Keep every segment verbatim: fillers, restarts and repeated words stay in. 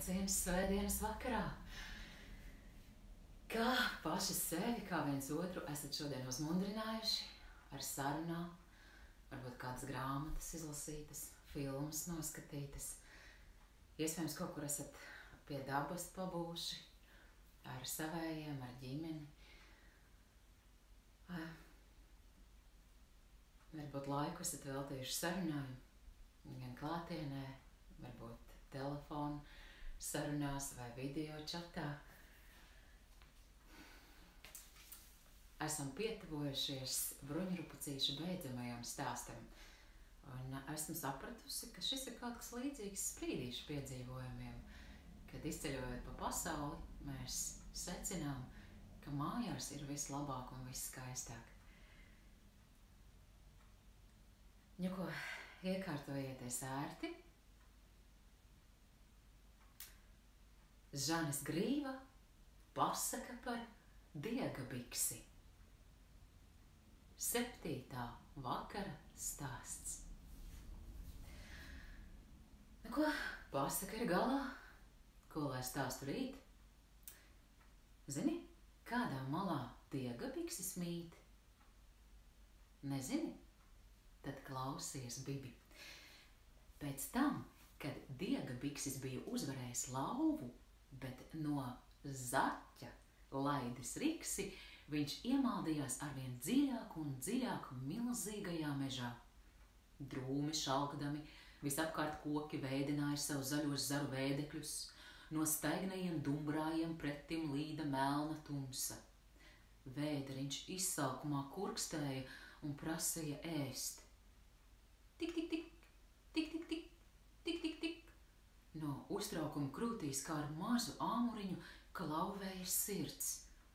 Sveiciens svētdienas vakarā! Kā paši sevi, kā viens otru esat šodien uzmundrinājuši ar sarunām, varbūt kādas grāmatas izlasītas, filmas noskatītas. Iespējams, kaut kur esat pie dabas pabūši, ar savējiem, ar ģimeni. Varbūt laiku esat veltījuši sarunām, gan klātienē, varbūt telefonu sarunās vai video čatā. Esam pietuvojušies bruņurupucīšu beidzamajam stāstam, un esmu sapratusi, ka šis ir kaut kas līdzīgs sprīdīšu piedzīvojumiem, kad izceļojot pa pasauli, mēs secinām, ka mājās ir vislabāk un visskaistāk. Nu ko, iekārtojieties ērti. Žanis Grīva pasaka par diegabiksi. Septītā vakara stāsts. Nu ko, pasaka ir galā, ko lai stāstu rīt? Zini, kādā malā diegabiksis mīt? Nezini? Tad klausies, Bibi. Pēc tam, kad diegabiksis bija uzvarējis lauvu, bet no zaķa laidis riksi, viņš iemaldījās arvien dziļāk un dziļāk milzīgajā mežā. Drūmi šalkdami, visapkārt koki veidināja savu zaļos zaru vēdekļus, no staignajiem dumbrājiem pretim līda melna tumsa. Vēderiņš izsalkumā kurkstēja un prasīja ēst. Tik, tik, tik, tik, tik, tik, tik, tik, tik. No uztraukuma krūtīs kā ar mazu āmuriņu klauvēja sirds.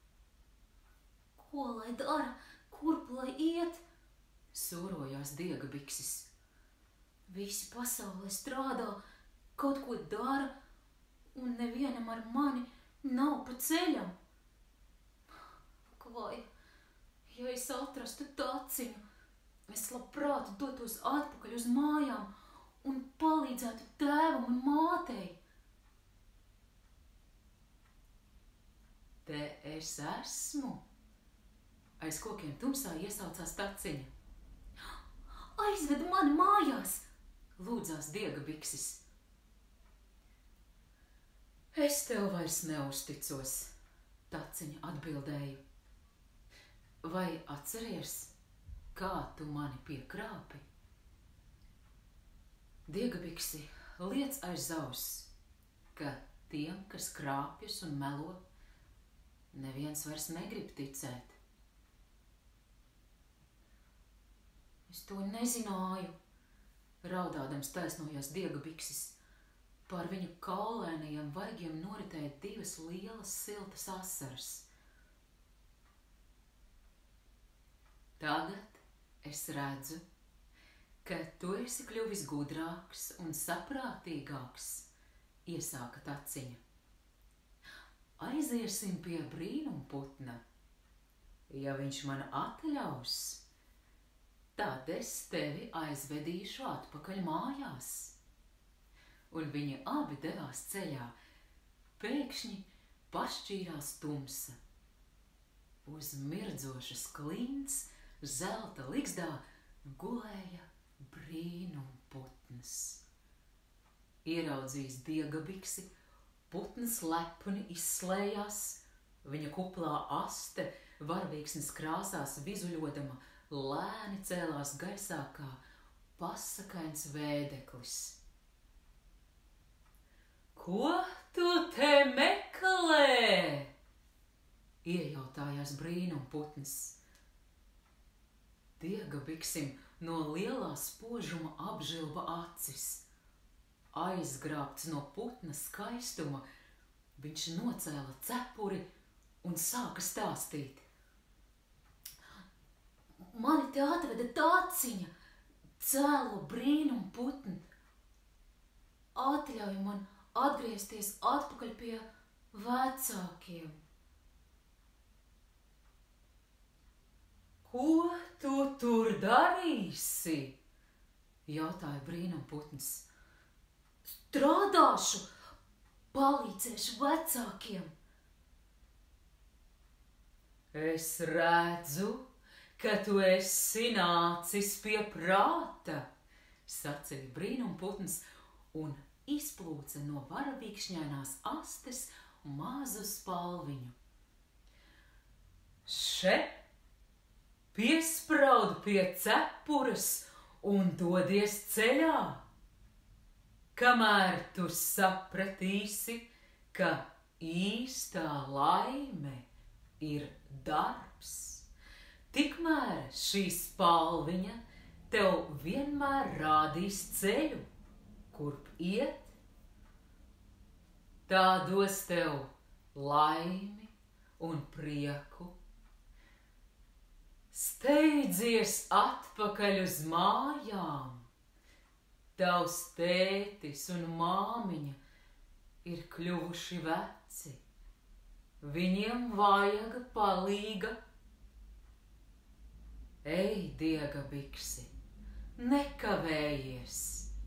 Ko lai dara? Kurp lai iet? Sūrojās diegabiksis. Visi pasaulē strādā, kaut ko dara, un nevienam ar mani nav pa ceļam. Vai, ja es atrastu taciņu, es labprāt dotos atpakaļ uz mājām un palīdzētu tēvam un mātei. Te es esmu. Aiz kokiem tumsā iesaucās taciņa. Aizved mani mājās, lūdzās diegabiksis. Es tev vairs neuzticos, taciņa atbildēja. Vai atceries, kā tu mani piekrāpi? Diegabiksi, liec aiz auss, ka tiem, kas krāpjas un melo, neviens vairs negrib ticēt. Es to nezināju, raudādams taisnojās diegabiksis. Pār viņu kaulēnajiem vaigiem noritēja divas lielas siltas asaras. Tagad es redzu, ka tu esi kļuvis gudrāks un saprātīgāks, iesāka taciņa. Aiziesim pie brīnumputna. Ja viņš man atļaus, tad es tevi aizvedīšu atpakaļ mājās. Un viņi abi devās ceļā. Pēkšņi pašķīrās tumsa. Uz mirdzošas klints zelta ligzdā gulēja brīnumputns. Ieraudzījis diegabiksi, putns lepni izslējās, viņa kuplā aste varvīksnes krāsās vizuļodama lēni cēlās gaisā kā pasakains vēdeklis. Ko tu te meklē? Iejautājās brīnumputns. Diegabiksim no lielā spožuma apžilba acis. Aizgrābts no putna skaistuma, viņš nocēla cepuri un sāka stāstīt. Mani te atveda taciņa, cēlo brīnumputni. Atļauj man atgriezties atpakaļ pie vecākiem. Ko tu tur darīsi? Jautāja brīnumputns. Strādāšu, palīdzēšu vecākiem. Es redzu, ka tu esi nācis pie prāta, sacīja brīnumputns un izplūca no varavīkšņainās astes mazu spalviņu. Še, piespraudu pie cepures un dodies ceļā, kamēr tu sapratīsi, ka īstā laime ir darbs. Tikmēr šī spalviņa tev vienmēr rādīs ceļu, kurp iet. Tā dos tev laimi un prieku. Steidzies atpakaļ uz mājām. Tavs tētis un māmiņa ir kļuvuši veci. Viņiem vajag palīga. Ej, Diega biksi, nekavējies.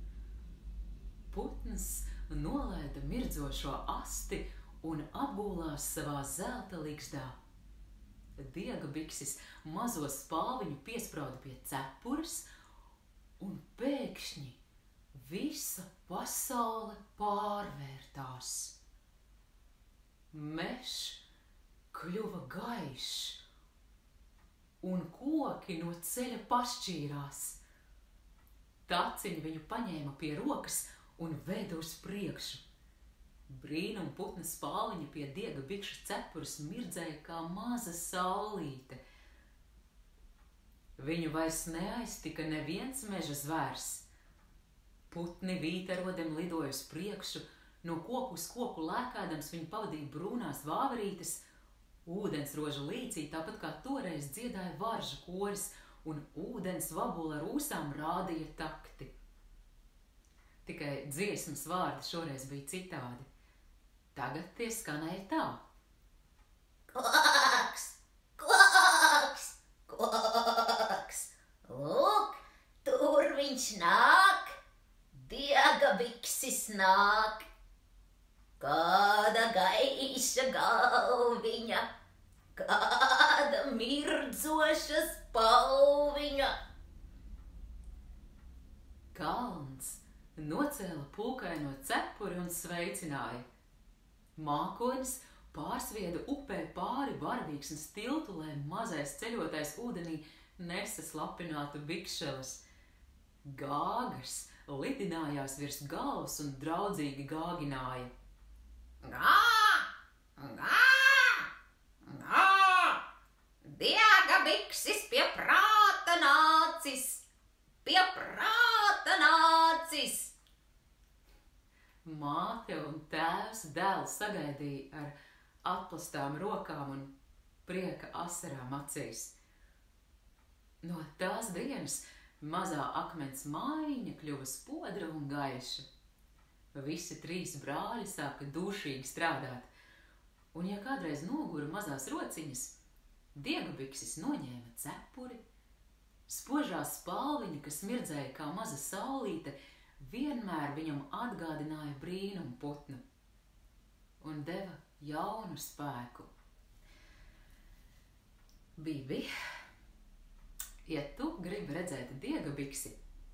Putns nolaida mirdzošo asti un apgūlās savā zelta ligzdā. Diega biksis mazo spalviņu piesprauda pie cepures, un pēkšņi visa pasaule pārvērtās. Mežs kļuva gaišs, un koki no ceļa pašķīrās. Taciņa viņu paņēma pie rokas un veda uz priekšu. Brīnumputna spāliņa pie Diega bikšu cepures mirdzēja kā maza saulīte. Viņu vairs neaiztika neviens meža zvērs. Putni vītarodem lidoja uz priekšu, no koku uz koku lēkādams viņu pavadīja brūnās vāverītes, ūdensroža līcī, tāpat kā toreiz dziedāja varžu koris, un ūdens vabola ar ūsām rādīja takti. Tikai dziesmas vārdi šoreiz bija citādi. Tagad tie skanēja tā. Koks, koks, koks, lūk, tur viņš nāk, Diega biksis nāk. Kāda gaiša galviņa, kāda mirdzoša spalviņa. Kalns nocēla pūkaino cepuri un sveicināja. Mākonis pārsvieda upē pāri varavīksnes tiltu, lai mazais ceļotājs ūdenī nesaslapinātu bikšeles. Gāgas lidinājās virs galvas un draudzīgi gāgināja. Gā, gā, gā, Diega biksis pie prāta nācis, pie prāta nācis. Māte un tēvs dēlu sagaidīja ar atplastām rokām un prieka asarām acīs. No tās dienas mazā akmens mājiņa kļuva spodra un gaiša. Visi trīs brāļi sāka dūšīgi strādāt, un ja kādreiz nogura mazās rociņas, Diega biksis noņēma cepuri, spožā spalviņa, kas mirdzēja kā maza saulīte, vienmēr viņam atgādināja brīnumputnu un deva jaunu spēku. Bibi, ja tu gribi redzēt Diega biksi,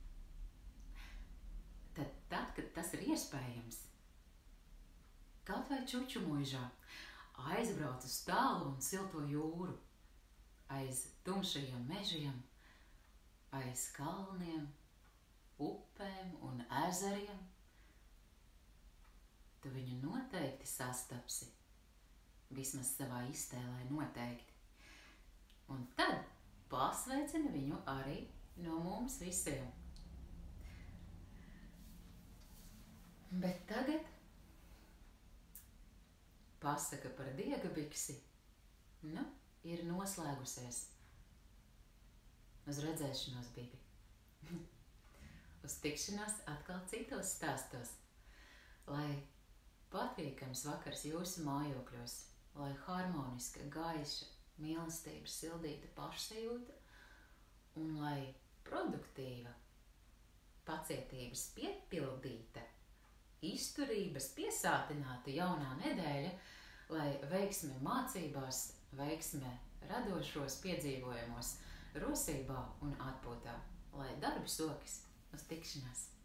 tad tad, kad tas ir iespējams, kaut vai čučumuižā, aizbrauc uz tālu un silto jūru, aiz tumšajiem mežiem, aiz kalniem, upēm un ezeriem, tu viņu noteikti sastapsi, vismaz savā iztēlē noteikti. Un tad pasveicini viņu arī no mums visiem. Bet tagad pasaka par Diega biksi, nu, ir noslēgusies. Uz redzēšanos, Bibi. Uz tikšanos atkal citos stāstos. Lai patīkams vakars jūsu mājokļos, lai harmoniska, gaiša, mīlestības sildīta pašsajūta un lai produktīva, pacietības piepildīta izturības piesātināta jaunā nedēļa, lai veiksme mācībās, veiksme radošos piedzīvojumos, rosībā un atpūtā, lai darbi sokas uz tikšanās.